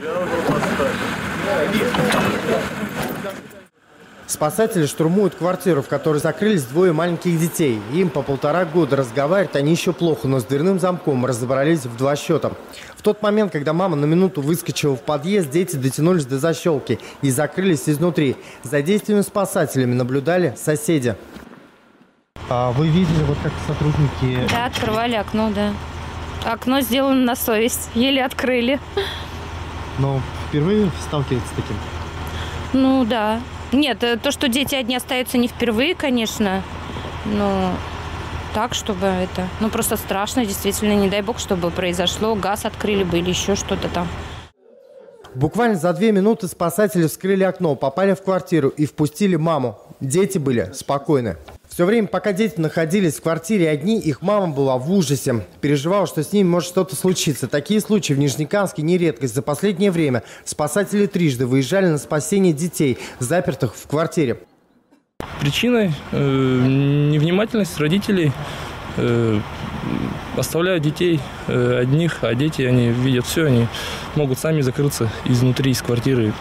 Спасатели штурмуют квартиру, в которой закрылись двое маленьких детей. Им по 1,5 года. Разговаривать они еще плохо, но с дверным замком разобрались в 2 счета. В тот момент, когда мама на минуту выскочила в подъезд, дети дотянулись до защелки и закрылись изнутри. За действиями спасателями наблюдали соседи. А вы видели, вот как сотрудники... Да, открывали окно, да. Окно сделано на совесть. Еле открыли. Но впервые сталкиваются с таким? Ну, да. Нет, то, что дети одни остаются, не впервые, конечно. Но так, чтобы это... Ну, просто страшно, действительно. Не дай бог, чтобы произошло. Газ открыли бы или еще что-то там. Буквально за 2 минуты спасатели вскрыли окно, попали в квартиру и впустили маму. Дети были спокойны. Все время, пока дети находились в квартире одни, их мама была в ужасе. Переживала, что с ними может что-то случиться. Такие случаи в Нижнекамске не редкость. За последнее время спасатели трижды выезжали на спасение детей, запертых в квартире. Причиной невнимательность родителей. Оставляют детей одних, а дети, они видят все, они могут сами закрыться изнутри, из квартиры.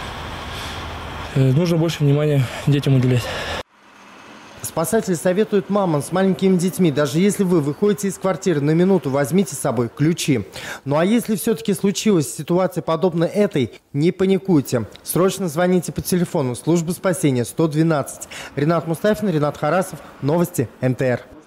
Нужно больше внимания детям уделять. Спасатели советуют мамам с маленькими детьми, даже если вы выходите из квартиры на минуту, возьмите с собой ключи. Ну а если все-таки случилась ситуация подобная этой, не паникуйте. Срочно звоните по телефону службы спасения 112. Ринат Мустафин, Ринат Харасов. Новости НТР.